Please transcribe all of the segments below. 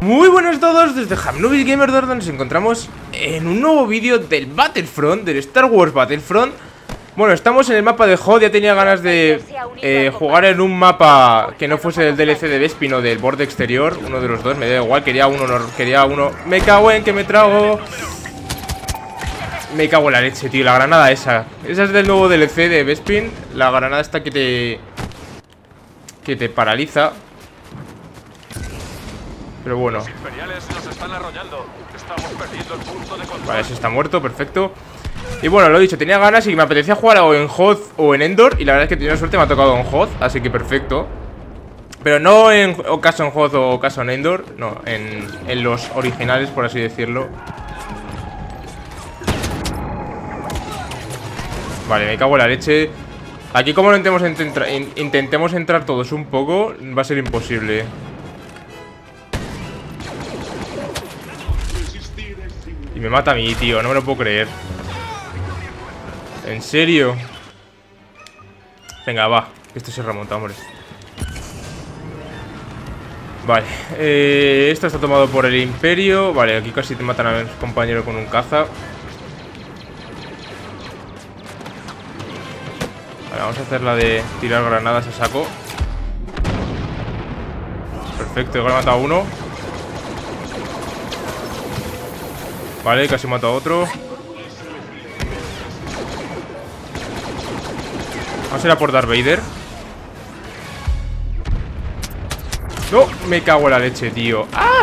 Muy buenos a todos, desde Hamnubis Gamer, donde nos encontramos en un nuevo vídeo del Battlefront, del Star Wars Battlefront. Bueno, estamos en el mapa de Hoth. Ya tenía ganas de jugar en un mapa que no fuese del DLC de Bespin o del borde exterior. Uno de los dos, me da igual, quería uno, no quería uno. Me cago en que me trago. Me cago en la leche, tío, la granada esa. Esa es del nuevo DLC de Bespin. La granada esta que te paraliza. Pero bueno. Vale, ese está muerto, perfecto. Y bueno, lo he dicho, tenía ganas y me apetecía jugar o en Hoth o en Endor. Y la verdad es que tenía suerte, me ha tocado en Hoth, así que perfecto. Pero no en caso en Hoth o caso en Endor. No, en los originales, por así decirlo. Vale, me cago en la leche. Aquí como no intentemos entrar todos un poco, va a ser imposible. Y me mata a mí, tío, no me lo puedo creer. ¿En serio? Venga, va, que esto se remonta, hombre. Vale, esto está tomado por el Imperio. Vale, aquí casi te matan a mi compañero con un caza. Vale, vamos a hacer la de tirar granadas a saco. Perfecto, igual he matado a uno. Vale, casi mato a otro. Vamos a ir a por Darth Vader. No, me cago en la leche, tío. ¡Ah!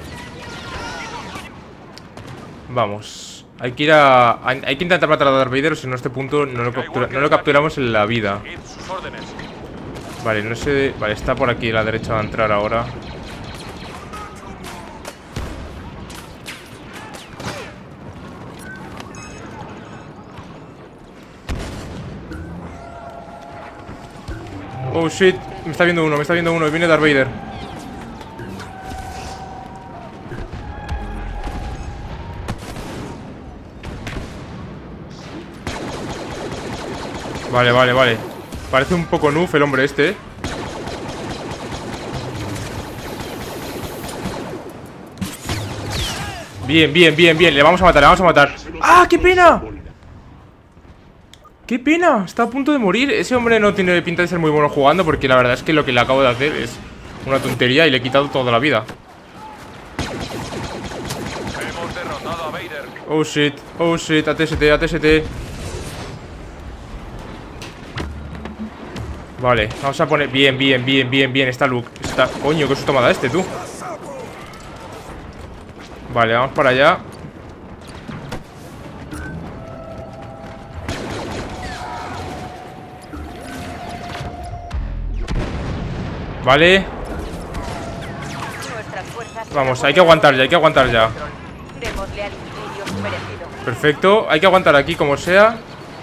Vamos. Hay que ir a... Hay que intentar matar a Darth Vader, o si no a este punto no lo capturamos en la vida. Vale, no sé... Vale, está por aquí a la derecha, va a entrar ahora. Oh shit, me está viendo uno, viene Darth Vader. Vale. Parece un poco noob el hombre este. Bien, le vamos a matar, ¡Ah, qué pena! ¡Qué pena! Está a punto de morir. Ese hombre no tiene pinta de ser muy bueno jugando, porque la verdad es que lo que le acabo de hacer es una tontería y le he quitado toda la vida. Hemos derrotado a Vader. Oh shit, ATST. Vale, vamos a poner... Bien, está Luke. Coño, qué susto me ha dado este, tú. Vale, vamos para allá. Vale. Vamos, hay que aguantar ya. Perfecto, hay que aguantar aquí como sea.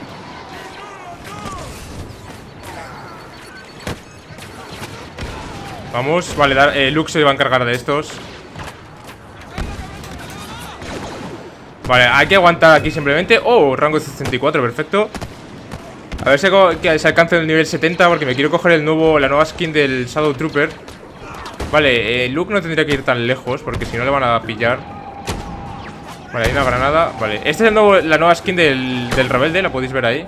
Vamos, vale, Luke se va a encargar de estos. Vale, hay que aguantar aquí simplemente. Oh, rango 64, perfecto. A ver si se alcanza el nivel 70, porque me quiero coger la nueva skin del Shadow Trooper. Vale, Luke no tendría que ir tan lejos, porque si no le van a pillar. Vale, hay una granada. Vale, esta es la nueva skin del rebelde, la podéis ver ahí.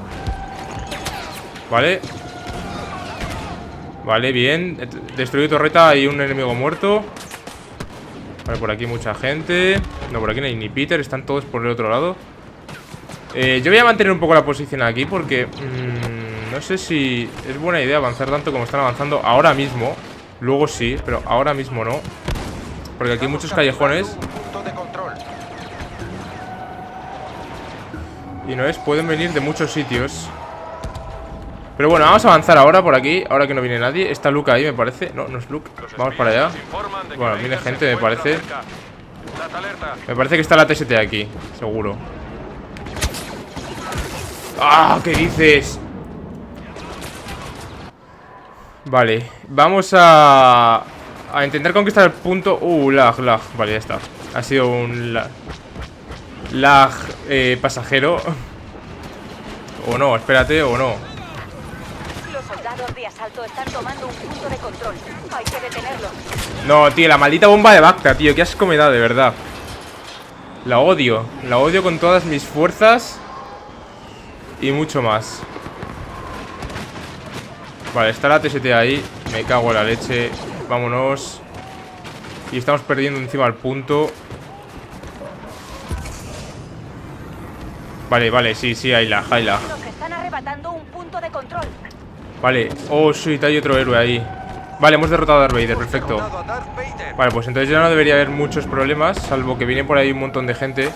Vale, bien. Destruido torreta, hay un enemigo muerto. Vale, por aquí mucha gente. No, por aquí no hay ni Peter, están todos por el otro lado. Yo voy a mantener un poco la posición aquí porque no sé si es buena idea avanzar tanto como están avanzando ahora mismo. Luego sí, pero ahora mismo no, porque aquí hay muchos callejones. Y no es, pueden venir de muchos sitios. Pero bueno, vamos a avanzar ahora por aquí, ahora que no viene nadie. Está Luke ahí, me parece. No, no es Luke. Vamos para allá. Bueno, viene gente, me parece. Me parece que está la TST aquí, seguro. ¡Ah! ¿Qué dices? Vale, vamos a intentar conquistar el punto. Lag. Vale, ya está. Ha sido un lag pasajero. O no, espérate, o no. Los de asalto están tomando un punto de control. Hay que detenerlos. No, tío, la maldita bomba de Bacta, tío. Qué asco me da, de verdad. La odio. La odio con todas mis fuerzas. Y mucho más. Vale, está la TST ahí. Me cago en la leche. Vámonos. Y estamos perdiendo encima el punto. Vale, vale, sí, Ayla. Nos están arrebatando un punto de control. Vale, oh, sí, hay otro héroe ahí. Vale, hemos derrotado a Darth Vader, perfecto. Vale, pues entonces ya no debería haber muchos problemas. Salvo que viene por ahí un montón de gente.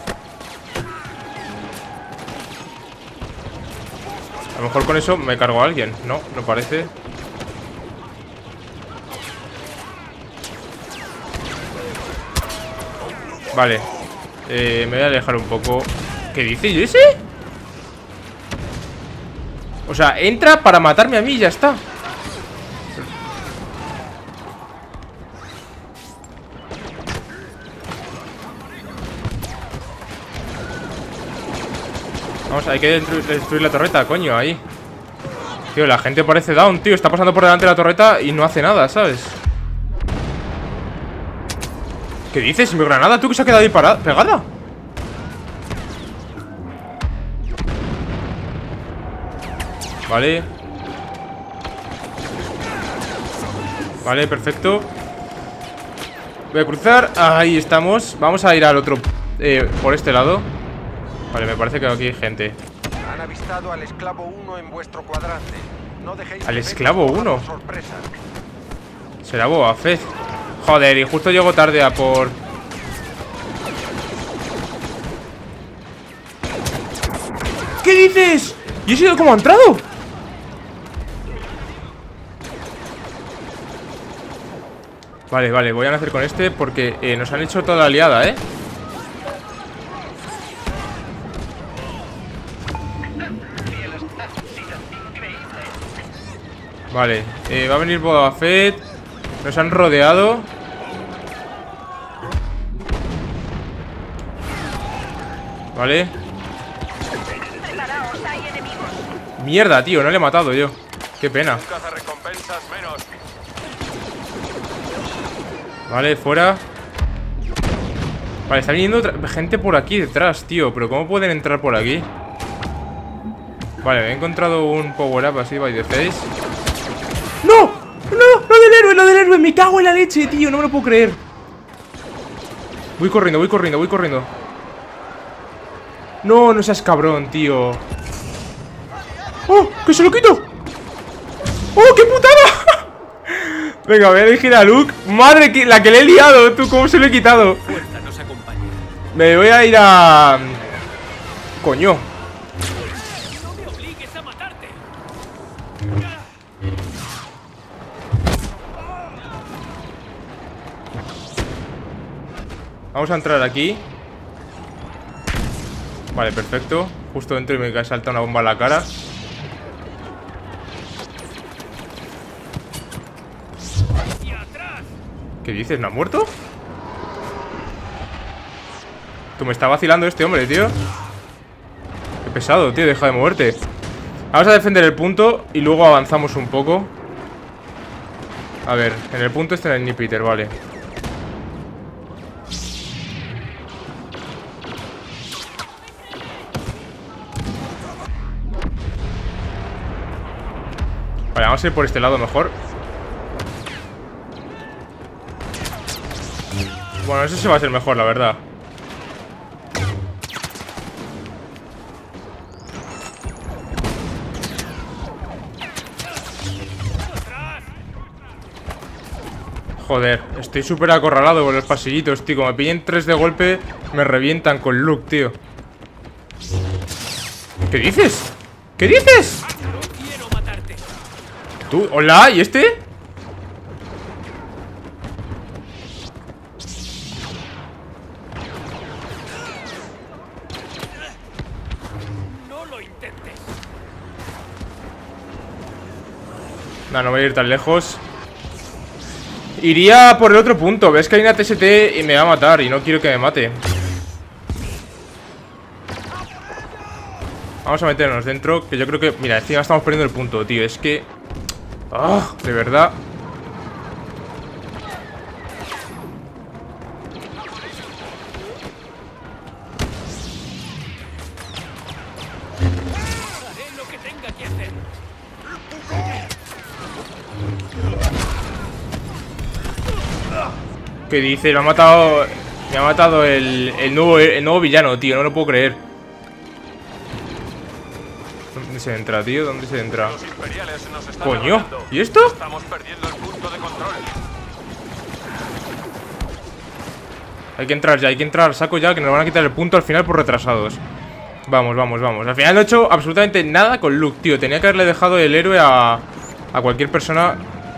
A lo mejor con eso me cargo a alguien. No, no parece. Vale, me voy a alejar un poco. ¿Qué dice ese? O sea, entra para matarme a mí y ya está. Vamos, hay que destruir la torreta, coño, ahí. Tío, la gente parece down, tío. Está pasando por delante de la torreta y no hace nada, ¿sabes? ¿Qué dices? ¿Mi granada? ¿Tú que se ha quedado ahí pegada? Vale. Vale, perfecto. Voy a cruzar. Ahí estamos. Vamos a ir al otro por este lado. Vale, me parece que aquí hay gente. Han avistado al esclavo 1 en vuestro cuadrante. No dejéis ¿Al que esclavo venga 1? por sorpresa. Será Boba Fett. Joder, y justo llego tarde a por... ¿Qué dices? ¿Y he sido como ha entrado? Vale, vale, voy a nacer con este porque nos han hecho toda la liada, ¿eh? Vale, va a venir Boba Fett. Nos han rodeado. Vale. Preparaos, hay enemigos. Mierda, tío, no le he matado yo. Qué pena. Cazarrecompensas menos. Vale, fuera. Vale, está viniendo gente por aquí detrás, tío. Pero ¿cómo pueden entrar por aquí? Vale, me he encontrado un power up así by the face. ¡No! ¡No! ¡Lo del héroe! ¡Me cago en la leche, tío! No me lo puedo creer. Voy corriendo, voy corriendo, voy corriendo. No, no seas cabrón, tío. ¡Oh! ¡Que se lo quito! ¡Oh, qué putada! Venga, voy a elegir a Luke. ¡Madre, la que le he liado! ¿Tú cómo se lo he quitado? Me voy a ir a... Coño. Vamos a entrar aquí. Vale, perfecto. Justo dentro y me salta una bomba en la cara. ¿Qué dices? ¿No ha muerto? Tú me está vacilando este hombre, tío. Qué pesado, tío, deja de moverte. Vamos a defender el punto y luego avanzamos un poco. A ver, en el punto está el Nipiter, vale. Vale, vamos a ir por este lado mejor. Bueno, eso sí va a ser mejor, la verdad. Joder, estoy súper acorralado por los pasillitos, tío. Como me pillen 3 de golpe, me revientan con Luke, tío. ¿Qué dices? ¿Qué dices? ¿Tú? ¿Hola? ¿Y este? No lo intentes. No, no voy a ir tan lejos. Iría por el otro punto. Ves que hay una TST y me va a matar. Y no quiero que me mate. Vamos a meternos dentro. Que yo creo que... Mira, encima estamos perdiendo el punto, tío. Es que... ¡Ah! De verdad. Haré lo que tenga que hacer. ¿Qué dices? Me ha matado. Me ha matado el nuevo villano, tío. No lo puedo creer. ¿Dónde se entra, tío? ¿Dónde se entra? Los imperiales nos están Coño. levantando. ¿Y esto? Estamos perdiendo el punto de control. Hay que entrar ya, hay que entrar. Saco ya, que nos van a quitar el punto al final por retrasados. Vamos, vamos, vamos. Al final no he hecho absolutamente nada con Luke, tío. Tenía que haberle dejado el héroe a cualquier persona.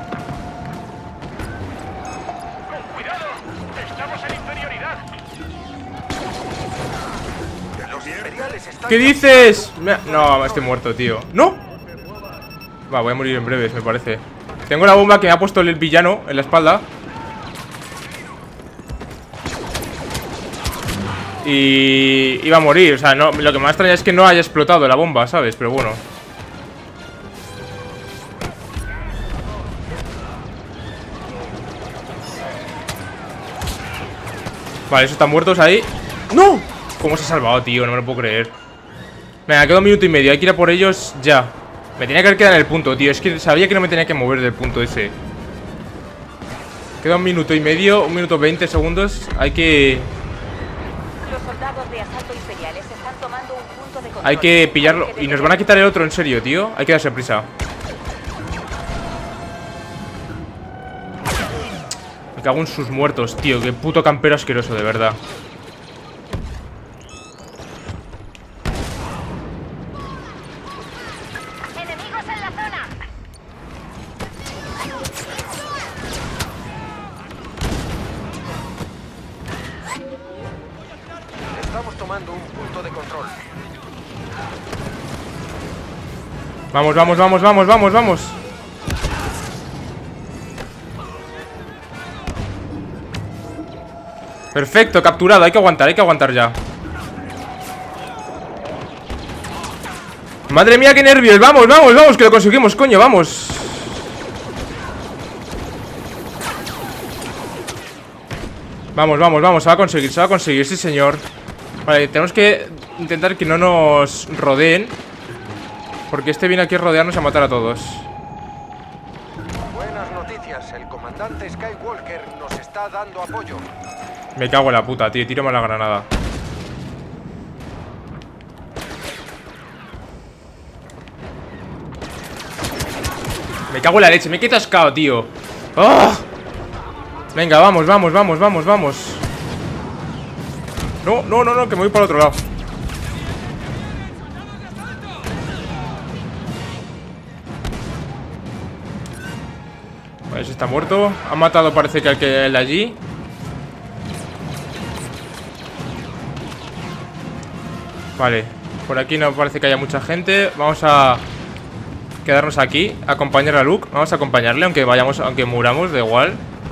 ¡Cuidado! ¡Estamos en inferioridad! Los imperiales están... ¿Qué dices? No, estoy muerto, tío. ¡No! Va, voy a morir en breves, me parece. Tengo la bomba que me ha puesto el villano en la espalda. Y iba a morir, o sea, no, lo que más extraña es que no haya explotado la bomba, ¿sabes? Pero bueno. Vale, esos están muertos ahí. ¡No! ¿Cómo se ha salvado, tío? No me lo puedo creer. Venga, queda 1 minuto y medio, hay que ir a por ellos ya. Me tenía que haber quedado en el punto, tío. Es que sabía que no me tenía que mover del punto ese. Queda 1 minuto y medio, 1 minuto 20 segundos. Hay que... Los soldados de asalto imperiales están tomando un punto de control. Hay que pillarlo. Y nos van a quitar el otro, en serio, tío. Hay que darse prisa. Me cago en sus muertos, tío. Qué puto campero asqueroso, de verdad. ¡Enemigos en la zona! Estamos tomando un punto de control. Vamos, vamos, vamos, vamos, vamos, vamos. Perfecto, capturado. Hay que aguantar ya. Madre mía, qué nervios. Vamos, vamos, vamos, que lo conseguimos, coño, vamos. Vamos, vamos, vamos, se va a conseguir, sí señor. Vale, tenemos que intentar que no nos rodeen, porque este viene aquí a rodearnos y a matar a todos. Buenas noticias, el comandante Skywalker nos está dando apoyo. Me cago en la puta, tío, tírame la granada. Me cago en la leche, me he quedado atascado, tío. ¡Oh! Venga, vamos, vamos, vamos, vamos, vamos. No, no, no, no, que me voy para el otro lado. Vale, ese está muerto. Han matado, parece que al que el de allí. Vale, por aquí no parece que haya mucha gente. Vamos a quedarnos aquí, acompañar a Luke. Vamos a acompañarle, aunque vayamos, aunque muramos, da igual.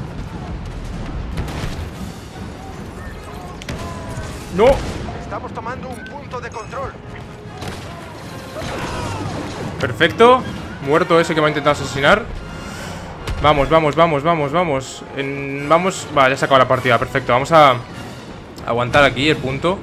No. Estamos tomando un punto de control. Perfecto. Muerto ese que me ha intentado asesinar. Vamos, vamos, vamos, vamos, vamos. Vamos. Vale, ya se acabó la partida, perfecto. Vamos a aguantar aquí el punto.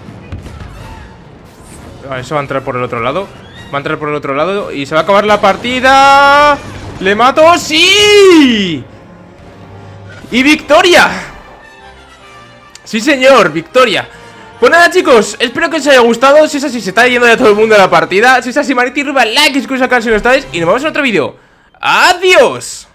Vale, eso va a entrar por el otro lado. Va a entrar por el otro lado y se va a acabar la partida. ¡Le mato! ¡Sí! ¡Y victoria! ¡Sí, señor! ¡Victoria! Pues nada, chicos, espero que os haya gustado. Si es así, se está yendo ya todo el mundo a la partida. Si es así, manita arriba, like, suscribiros al canal si no estáis. Y nos vemos en otro vídeo. ¡Adiós!